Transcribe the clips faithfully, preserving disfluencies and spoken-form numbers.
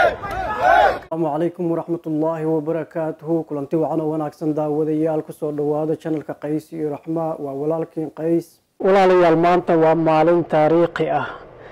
السلام عليكم ورحمة الله وبركاته. كلنتي وعنا وناكسن داوديال كسو دواده channelka Qays iyo Raxma waa walaalkeen Qays. Walaalayaal maanta waa maalin taariikhi ah.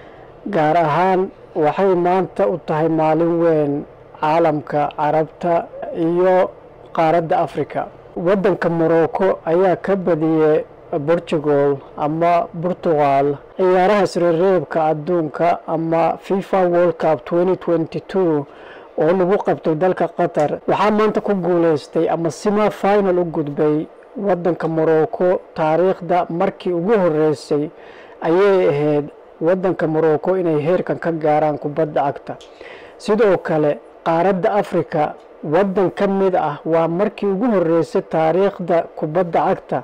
Gaar ahaan waxay maanta u tahay maalin weyn caalamka Carabta iyo qaaradda Afrika. Wadanka Morocco ayaa ka badiyay Portugal ama Portugal ciyaaraha sirreebka adduunka ama FIFA World Cup twenty twenty-two oo lagu qabtay dalka Qatar. Waxaa maanta ku guuleystay ama semi final u gudbay wadanka Morocco. Taariikhda markii ugu horeysay ayay ahayd wadanka Morocco inay heerkan ka gaaraan kubadda cagta. Sidoo kale qaaradda Afrika wadan ka mid ah waa markii ugu horeysay taariikhda kubadda cagta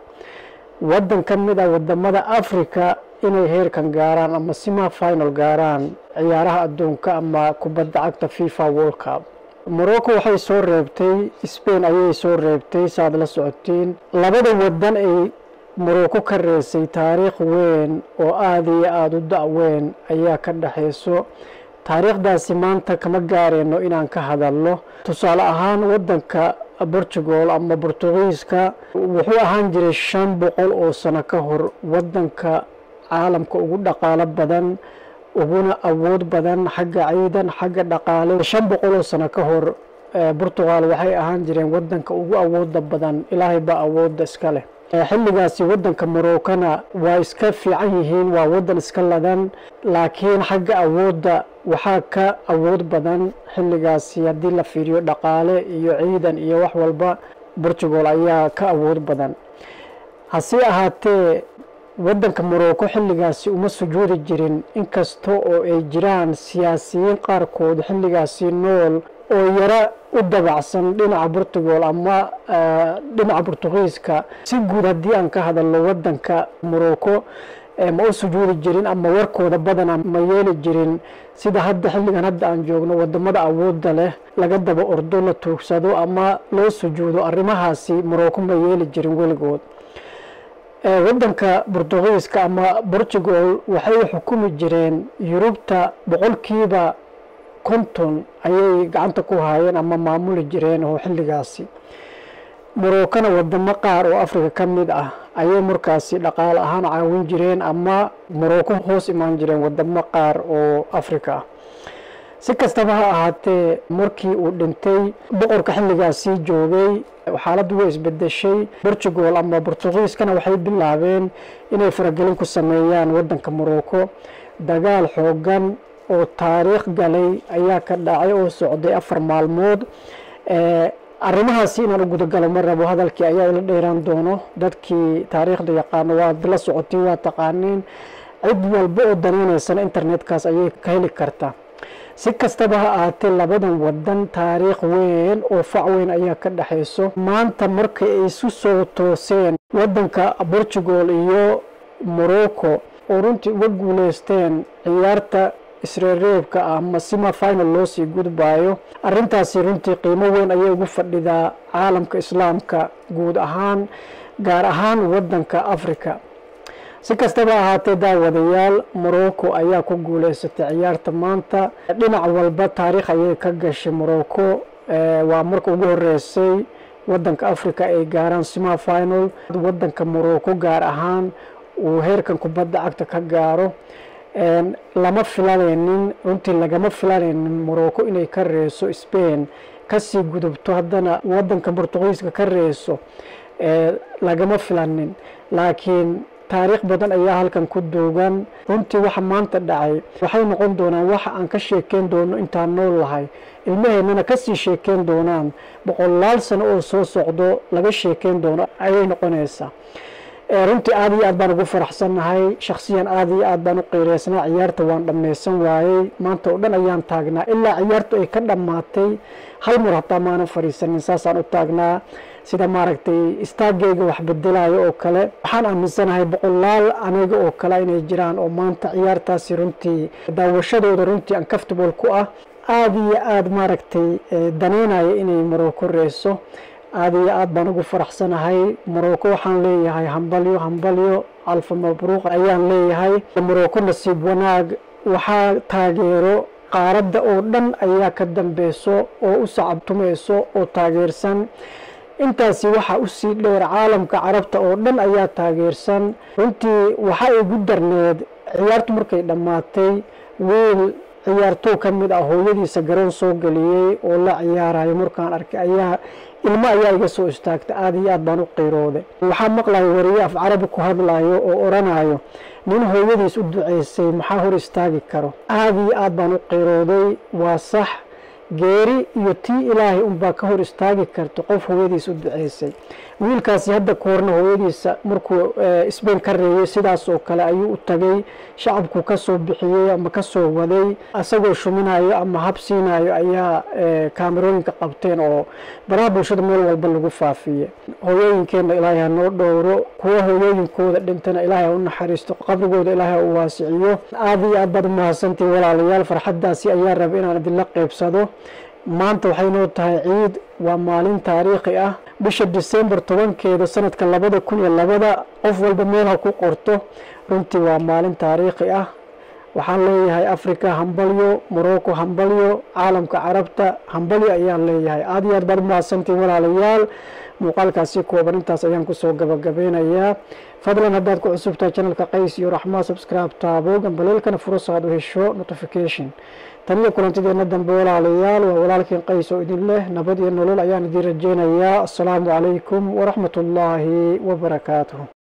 wadan ka mid ah wadamada Afrika inay heerkan gaaraan ama semi final gaaraan ciyaaraha adduunka ama kubadda cagta FIFA World Cup. Morocco waxay soo reebtay Spain ayay soo reebtay saad la socotiin. Labada wadan ay Morocco ka reesay taariikh weyn oo aad iyo aad u da'weyn ayaa ka dhaxayso. taariikhdaasi maanta kama gaareyno inaan ka hadalno. Tusaale ahaan wadanka Portugal ama Portugiiska wuxuu ahaan jiray shan boqol oo sano ka hor wadanka caalamka ugu dhaqaale badan uguna awood badan xagga ciidan xagga dhaqaale. shan boqol oo sano ka hor Portugal waxay ahaan jireen wadanka ugu awoodda badan. Ilaahay baa awoodda iska leh. xilligaasi wadanka Morocco-na waa iska fiican yihiin, waa wadan iska ladan, laakiin xagga awoodda waxaa ka awood badan xilligaasi haddii la fiiriyo dhaqaale iyo ciidan iyo wax walba. Portugal ayaa ka awood badan. hase ahaatee wadanka Morocco xilligaasi uma sujuudi jirin, inkasta oo ay jiraan siyaasiyiin qaarkood xilligaasi nool oo yara u dabacsan dhinaca Portugal ama dhinaca Portugiiska. si guud haddii aan ka hadalno wadanka Morocco ma u sujuudi jirin ama warkooda badan ma yeeli jirin sida hadda xilligan hadda aan joogno wadamada awoodda leh laga daba ordo la tuugsado ama loo sujuudo. arrimahaasi Morocco ma yeeli jirin weligood. wadanka Portugiiska ama Portugal waxay xukumi jireen Yurubta boqolkiiba konton ayay gacanta ku haayeen ama maamuli jireen oo xilligaasi. Morocco-na wadamo qaar oo Afrika ka mid ah ayay markaasi dhaqaale ahaan caawin jireen ama Morocco hoos imaan jireen wadamo qaar oo Afrika ah. si kastaba ha ahaatee markii uu dhintay boqorka xilligaasi joogay xaaladdu way isbedeshay. Portugal ama Portugiiskana waxay bilaabeen inay faragelin ku sameeyaan wadanka Morocco. dagaal xoogan oo taariikh galay ayaa ka dhacay oo socday afar maalmood. arrimahaasi inaan u gudagalo ma rabo, hadalkii ayaa la dheeraan doono. dadkii taariikhda yaqaano waa la socotay, waa taqaaniin. cid walba oo danaynaysan internetkaas ayay ka heli kartaa. si kastaba ha ahaatee labadan wadan taariikh weyn oo fac weyn ayaa ka dhaxayso. maanta markay ay isu soo tooseen wadanka Portugal iyo Morocco oo runtii uga guuleysteen ciyaarta isreereebka ah ama semi final loo sii gudbaayo, arrintaasi runtii qiimo weyn ayay ugu fadhidaa caalamka islaamka guud ahaan, gaar ahaan wadanka Afrika. si kastaba ahaatee daawadayaal, Morocco ayaa ku guuleysatay ciyaarta maanta. dhinac walba taariikh ayay ka gashay Morocco. waa marka ugu horeysay wadanka Afrika ay gaaraan semi final. wadanka Morocco gaar ahaan uu heerkan kubadda cagta ka gaaro. lama filanaynin, runtii lagama filanaynin Morocco inay ka reeso Spain, kasii gudubto haddana wadanka Portugiiska ka reeso. lagama filanin, laakiin taariikh badan ayaa halkan ku duugan. runtii waxa maanta dhacay waxay noqon doonaan waxa aan ka sheekeyn doono intaan nool lahay. ilmaheennana kasii sheekeyn doonaan boqolaal sano oo soo socdo laga sheekeyn doono ayay noqonaysaa. runtii aad iyo aad baan ugu faraxsanahay. shakhsiyan aad iyo aad baan u qiireysnaa. ciyaarta waan dhammaysan waayey. maanta oo dhan ayaan taagnaa ilaa ciyaartu ay ka dhammaatay. hal mar hataa maanan fadhiisanin, saasaan u taagnaa sida maaragtay istaagayga wax bedelayo oo kale. waxaan aaminsanahay boqolaal aniga oo kale inay jiraan oo maanta ciyaartaasi runtii daawashadooda runtii uncomfortable ku ah. aad iyo aad maaragtay danaynaya inay Morocco reeso. aad iyo aad baan ugu faraxsanahay. Morocco waxaan leeyahay hambalyo hambalyo alfa mabruuq ayaan leeyahay. Morocco nasiib wanaag waxaa taageero qaaradda oo dhan ayaa ka dambayso oo u sacabtumayso oo taageersan intaasi waxa u sii dheer caalamka carabta oo dhan ayaa taageersan runtii waxa ay ugu darneed ciyaartu markay dhammaatay wiil ciyaartoo ka mid ah hooyadiisa garoon soo galiyay oo la ciyaarayo markaan arkay ayaa ilmo ayaa iga soo istaagtay aad iyo aad baan u qiirooday waxaa maqlayo wariye af carabi ku hadlayo oo oranayo nin hooyadiis u duceysay maxaa hor istaagi karo aad iyo aad baan u qiirooday waa sax geeri iyo tii ilaahay unbaa ka hor istaagi karto qof hooyadiis u duceysay wiilkaasi hadda koorna hooyadiisa markuu isbeen ka reeyay sidaas oo kale ayuu u tagay shacabku ka soo bixiyay ama ka soo waday asagoo shuminayo ama habsiinayo ayaa kaamirooyinka qabteen oo baraha bulshada meel walba lagu faafiyay hooyooyinkeena ilaahay noo dhowro kuwa hooyooyinkooda dhintana ilaahay u naxariisto qabrigooda ilaahay u waasiciyo aad iyo aad baad u mahadsantihiin walaalayaal farxaddaasi ayaa raba inaan idinla qaybsado maanta waxay noo tahay ciid waa maalin taariikhi ah bisha December tobankeeda sanadka labada kun iyo labada qof walba meel ha ku qorto runtii waa maalin taariikhi ah waxaan leeyahay Afrika hambalyo Morocco hambalyo caalamka carabta hambalyo ayaan leeyahay aad iyo aad baad mahadsantihiin walaalayaal muuqaalkaasi kooban intaas ayaan ku soo gabagabeynayaa fadlan haddaad ku cusubtahay channelka Qays iyo Raxma subscribe taabo gambaleelkana furso aad u hesho notification taniyo kulantideena dambe walaalayaal waa walaalkeen Qays oo idin leh nabad iyo nolol ayaan idin rajeynayaa assalaamu calaykum wa raxmatullaahi wa barakaatuh